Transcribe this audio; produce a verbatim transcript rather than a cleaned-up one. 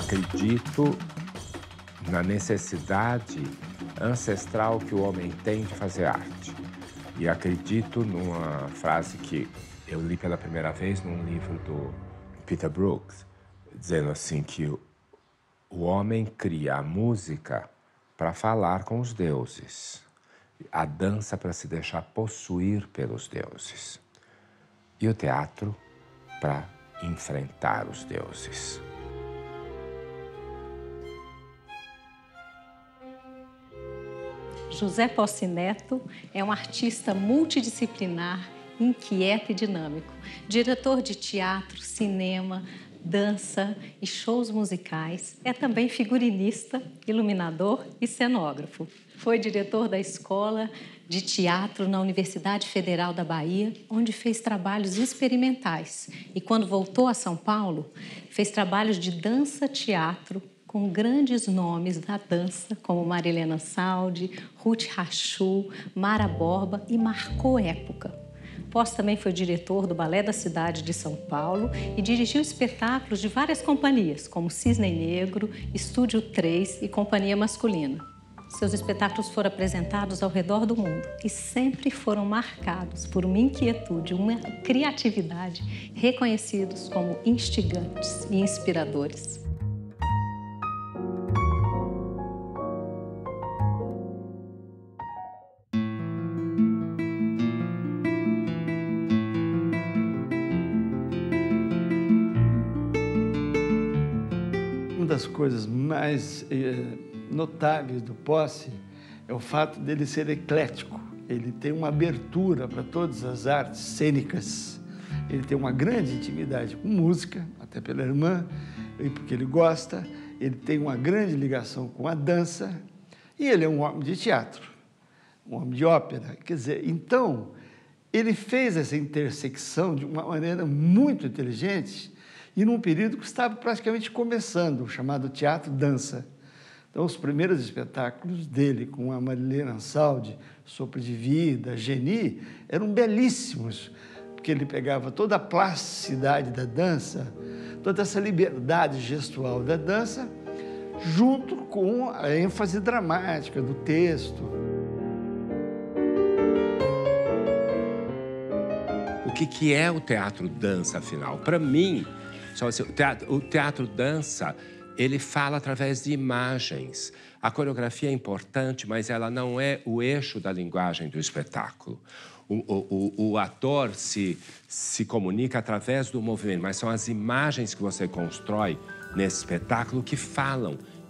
acredito na necessidade ancestral que o homem tem de fazer arte. E acredito numa frase que eu li pela primeira vez num livro do Peter Brooks, dizendo assim que o homem cria a música para falar com os deuses, a dança para se deixar possuir pelos deuses, e o teatro para enfrentar os deuses. José Posse Neto é um artista multidisciplinar, inquieto e dinâmico, diretor de teatro, cinema, dança e shows musicais. É também figurinista, iluminador e cenógrafo. Foi diretor da Escola de Teatro na Universidade Federal da Bahia, onde fez trabalhos experimentais. E quando voltou a São Paulo, fez trabalhos de dança-teatro com grandes nomes da dança, como Marilena Saldi, Ruth Rachou, Mara Borba, e marcou época. Posse também foi diretor do Balé da Cidade de São Paulo e dirigiu espetáculos de várias companhias, como Cisne Negro, Estúdio três e Companhia Masculina. Seus espetáculos foram apresentados ao redor do mundo e sempre foram marcados por uma inquietude, uma criatividade, reconhecidos como instigantes e inspiradores. Uma das coisas mais eh, notáveis do Posse é o fato dele ser eclético. Ele tem uma abertura para todas as artes cênicas. Ele tem uma grande intimidade com música, até pela irmã, e porque ele gosta. Ele tem uma grande ligação com a dança. E ele é um homem de teatro, um homem de ópera. Quer dizer, então, ele fez essa intersecção de uma maneira muito inteligente e num período que estava praticamente começando, o chamado teatro-dança. Então, os primeiros espetáculos dele, com a Marilena Saldi, Sopro de Vida, Geni, eram belíssimos, porque ele pegava toda a plasticidade da dança, toda essa liberdade gestual da dança, junto com a ênfase dramática do texto. O que, que é o teatro-dança, afinal? Para mim, só assim, o teatro, o teatro-dança, ele fala através de imagens. A coreografia é importante, mas ela não é o eixo da linguagem do espetáculo. O, o, o ator se, se comunica através do movimento, mas são as imagens que você constrói nesse espetáculo que falam